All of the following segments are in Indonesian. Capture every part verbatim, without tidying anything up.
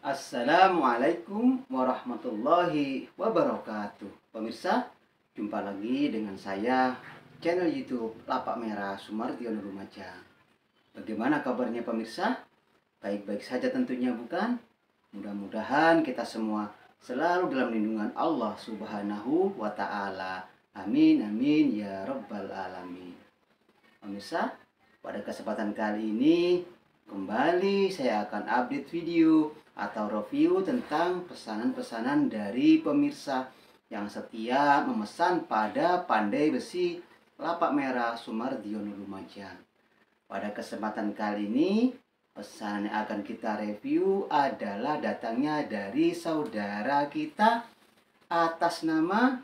Assalamualaikum warahmatullahi wabarakatuh. Pemirsa, jumpa lagi dengan saya, channel YouTube Lapak Merah Sumartion Lumajang. Bagaimana kabarnya pemirsa? Baik-baik saja tentunya bukan? Mudah-mudahan kita semua selalu dalam lindungan Allah Subhanahu wa Ta'ala. Amin, amin, ya Rabbal Alamin. Pemirsa, pada kesempatan kali ini kembali saya akan update video atau review tentang pesanan-pesanan dari pemirsa yang setia memesan pada Pandai Besi Lapak Merah Sumartion Lumajang. Pada kesempatan kali ini, pesanan yang akan kita review adalah datangnya dari saudara kita atas nama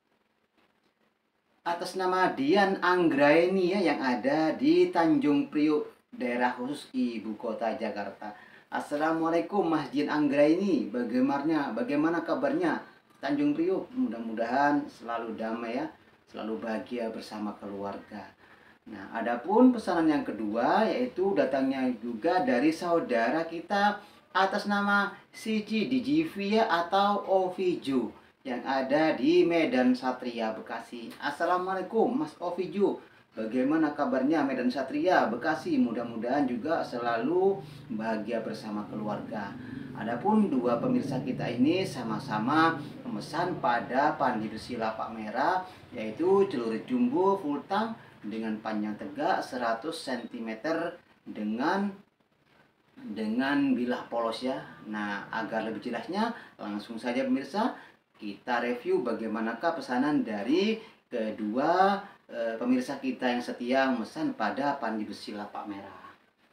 atas nama Dian Anggraeni ya, yang ada di Tanjung Priok, daerah khusus ibu kota Jakarta. Assalamualaikum Mas Dian Anggraeni, bagaimana bagaimana kabarnya Tanjung Priok? Mudah-mudahan selalu damai ya, selalu bahagia bersama keluarga. Nah, adapun pesanan yang kedua yaitu datangnya juga dari saudara kita atas nama Siji Digivia atau Ovijo yang ada di Medan Satria Bekasi. Assalamualaikum Mas Ovijo, bagaimana kabarnya Medan Satria Bekasi? Mudah-mudahan juga selalu bahagia bersama keluarga. Adapun dua pemirsa kita ini sama-sama memesan pada Pandai Besi Lapak Merah, yaitu celurit jumbo full tang dengan panjang tegak seratus sentimeter dengan dengan bilah polos ya. Nah, agar lebih jelasnya langsung saja pemirsa kita review bagaimanakah pesanan dari kedua e, pemirsa kita yang setia memesan pada Pandai Besi Lapak Merah.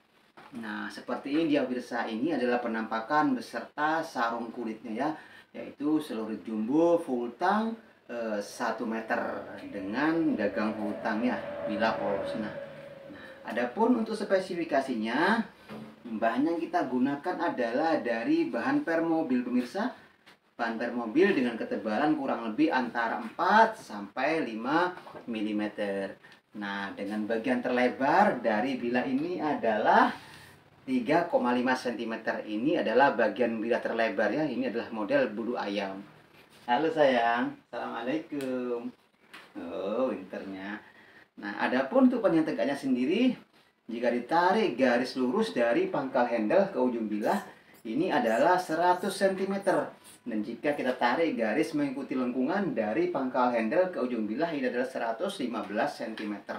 Nah, seperti ini dia pemirsa, ini adalah penampakan beserta sarung kulitnya ya, yaitu celurit jumbo full tang e, satu meter dengan gagang full tang ya, bilah polos. Nah, nah, adapun untuk spesifikasinya, bahan yang kita gunakan adalah dari bahan permobil pemirsa. Bahan permobil dengan ketebalan kurang lebih antara empat sampai lima milimeter. Nah, dengan bagian terlebar dari bilah ini adalah tiga koma lima sentimeter. Ini adalah bagian bilah terlebar ya. Ini adalah model bulu ayam. Halo sayang, assalamualaikum. Oh, winternya. Nah, adapun untuk panjang tegaknya sendiri, jika ditarik garis lurus dari pangkal handle ke ujung bilah, ini adalah seratus sentimeter. Dan jika kita tarik garis mengikuti lengkungan dari pangkal handle ke ujung bilah, ini adalah seratus lima belas sentimeter.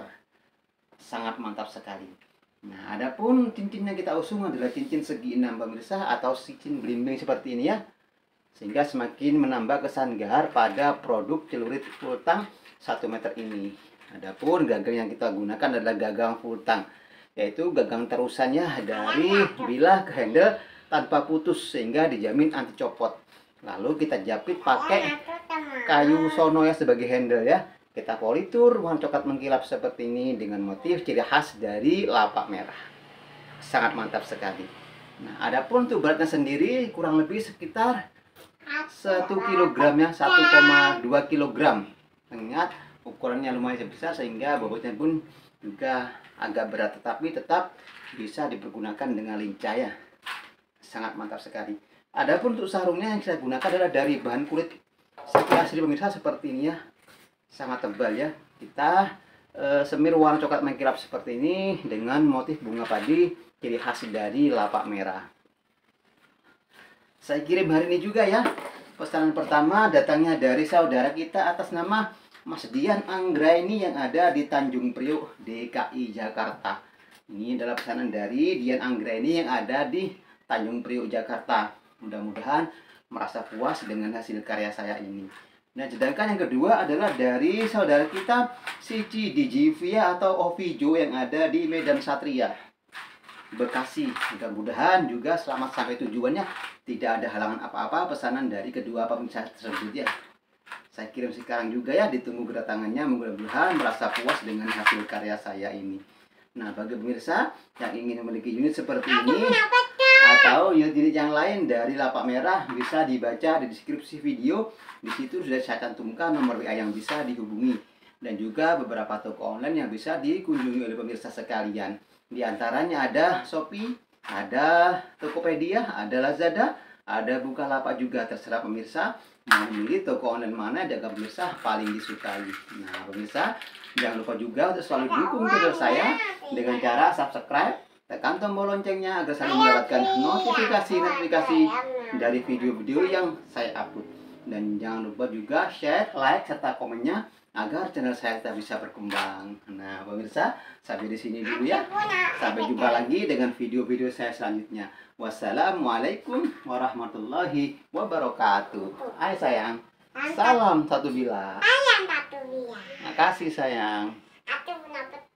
Sangat mantap sekali. Nah, adapun cincin yang kita usung adalah cincin segi enam pemirsa, atau cincin belimbing seperti ini ya, sehingga semakin menambah kesan gahar pada produk celurit full tang satu meter ini. Adapun gagang yang kita gunakan adalah gagang full tang, yaitu gagang terusannya dari bilah ke handle tanpa putus sehingga dijamin anti copot. Lalu kita japit pakai kayu sono ya sebagai handle ya. Kita politur warna coklat mengkilap seperti ini dengan motif ciri khas dari lapak merah. Sangat mantap sekali. Nah, adapun untuk beratnya sendiri kurang lebih sekitar satu kilogram ya, satu koma dua kilogram. Ingat ukurannya lumayan besar sehingga bobotnya pun juga agak berat, tetapi tetap bisa dipergunakan dengan lincah ya. Sangat mantap sekali. Adapun untuk sarungnya yang saya gunakan adalah dari bahan kulit sapi asli pemirsa seperti ini ya. Sangat tebal ya. Kita e, semir warna coklat mengkilap seperti ini dengan motif bunga padi ciri khas dari lapak merah. Saya kirim hari ini juga ya. Pesanan pertama datangnya dari saudara kita atas nama Mas Dian Anggraeni yang ada di Tanjung Priok, D K I Jakarta. Ini adalah pesanan dari Dian Anggraeni yang ada di Tanjung Priok, Jakarta. Mudah-mudahan merasa puas dengan hasil karya saya ini. Nah, sedangkan yang kedua adalah dari saudara kita Siji Digivia atau Ovijo yang ada di Medan Satria Bekasi. Mudah-mudahan juga selamat sampai tujuannya, tidak ada halangan apa-apa pesanan dari kedua pemirsa tersebut ya. Saya kirim sekarang juga ya, ditunggu kedatangannya. Mudah-mudahan merasa puas dengan hasil karya saya ini. Nah, bagi pemirsa yang ingin memiliki unit seperti ini atau unit-unit yang lain dari lapak merah, bisa dibaca di deskripsi video. Di situ sudah saya cantumkan nomor W A yang bisa dihubungi dan juga beberapa toko online yang bisa dikunjungi oleh pemirsa sekalian. Di antaranya ada Shopee, ada Tokopedia, ada Lazada, Ada Bukalapak juga, terserah pemirsa mau milih toko online mana jaga pemirsa paling disukai. Nah pemirsa, jangan lupa juga untuk selalu dukung channel saya dengan cara subscribe, tekan tombol loncengnya agar selalu mendapatkan notifikasi-notifikasi dari video-video yang saya upload. Dan jangan lupa juga share, like, serta komennya agar channel saya tetap bisa berkembang. Nah, pemirsa, sampai di sini dulu ya. Sampai jumpa lagi dengan video-video saya selanjutnya. Wassalamualaikum warahmatullahi wabarakatuh. Hai sayang. Salam satu bila. Ayam satu bila. Makasih sayang.